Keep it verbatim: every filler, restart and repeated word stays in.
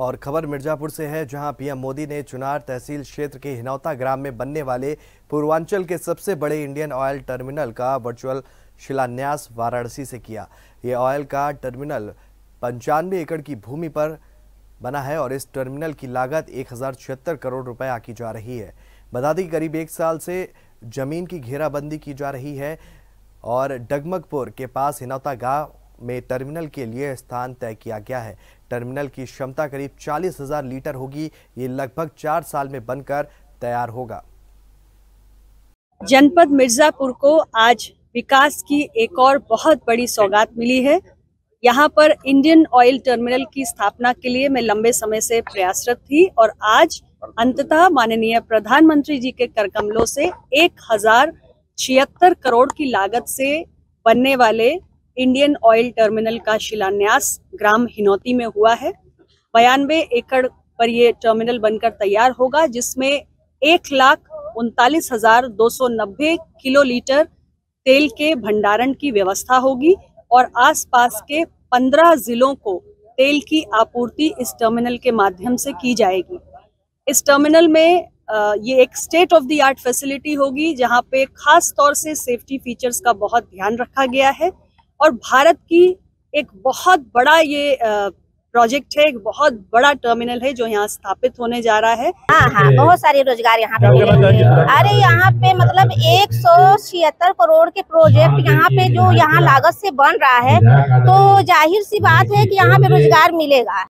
और खबर मिर्जापुर से है, जहां पीएम मोदी ने चुनार तहसील क्षेत्र के हिनौता ग्राम में बनने वाले पूर्वांचल के सबसे बड़े इंडियन ऑयल टर्मिनल का वर्चुअल शिलान्यास वाराणसी से किया। ये ऑयल का टर्मिनल पंचानवे एकड़ की भूमि पर बना है और इस टर्मिनल की लागत एक हजार छिहत्तर करोड़ रुपए आकी जा रही है। बता दें, करीब एक साल से जमीन की घेराबंदी की जा रही है और डगमगपुर के पास हिनौता गांव में टर्मिनल के लिए स्थान तय किया गया है। टर्मिनल की क्षमता करीब चालीस हजार लीटर होगी। ये लगभग चार साल में बनकर तैयार होगा। जनपद मिर्जापुर को आज विकास की एक और बहुत बड़ी सौगात मिली है। यहाँ पर इंडियन ऑयल टर्मिनल की स्थापना के लिए मैं लंबे समय से प्रयासरत थी और आज अंततः माननीय प्रधानमंत्री जी के करकमलों से एक हजार छिहत्तर करोड़ की लागत से बनने वाले इंडियन ऑयल टर्मिनल का शिलान्यास ग्राम हिनौती में हुआ है। बयानवे एकड़ पर ये टर्मिनल बनकर तैयार होगा, जिसमें एक लाख उनतालीस हजार दो सौ नब्बे किलो लीटर तेल के भंडारण की व्यवस्था होगी और आसपास के पंद्रह जिलों को तेल की आपूर्ति इस टर्मिनल के माध्यम से की जाएगी। इस टर्मिनल में ये एक state of the art facility होगी, जहां पे खास तौर से सेफ्टी फीचर्स का बहुत ध्यान रखा गया है और भारत की एक बहुत बड़ा ये प्रोजेक्ट है, एक बहुत बड़ा टर्मिनल है जो यहाँ स्थापित होने जा रहा है। हाँ हाँ बहुत सारे रोजगार यहाँ पे मिलेंगे। अरे यहाँ पे मतलब एक सौ छिहत्तर करोड़ के प्रोजेक्ट यहाँ पे जो यहाँ लागत से बन रहा है, तो जाहिर सी बात है कि यहाँ पे रोजगार मिलेगा।